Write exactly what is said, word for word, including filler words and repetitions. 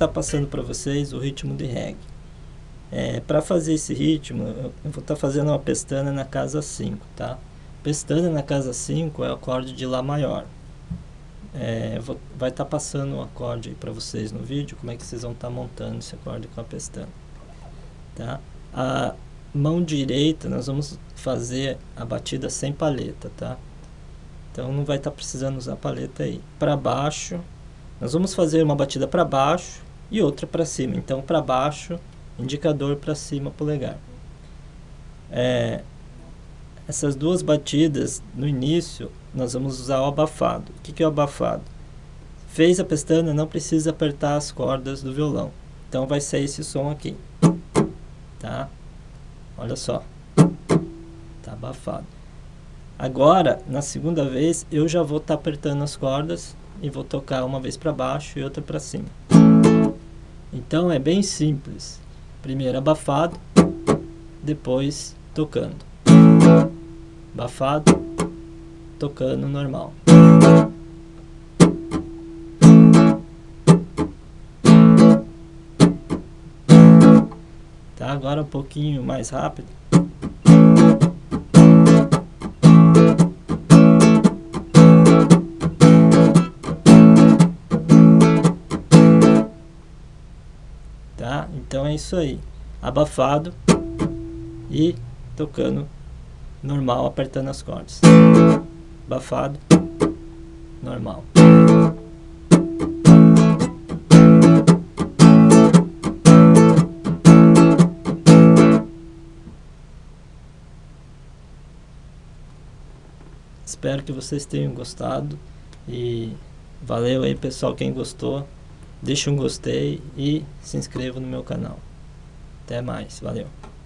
estar passando para vocês o ritmo de reggae. É, para fazer esse ritmo, eu vou estar fazendo uma pestana na casa cinco, tá? Pestana na casa cinco é o acorde de Lá maior. É, vou, vai estar passando o acorde aí para vocês no vídeo, como é que vocês vão estar montando esse acorde com a pestana, tá? A mão direita nós vamos fazer a batida sem palheta, tá? Então não vai estar precisando usar palheta aí. Para baixo, nós vamos fazer uma batida para baixo e outra para cima. Então para baixo, indicador, para cima, polegar. É, essas duas batidas no início nós vamos usar o abafado. O que que é o abafado? Fez a pestana, não precisa apertar as cordas do violão. Então vai sair esse som aqui, tá? Olha só, tá abafado. Agora, na segunda vez, eu já vou estar tá apertando as cordas e vou tocar uma vez para baixo e outra para cima. Então é bem simples. Primeiro abafado, depois tocando. Abafado, tocando normal. Tá, agora um pouquinho mais rápido. Tá? Então é isso aí. Abafado e tocando normal, apertando as cordas. Abafado, normal. Espero que vocês tenham gostado e valeu aí, pessoal. Quem gostou, deixa um gostei e se inscreva no meu canal. Até mais, valeu.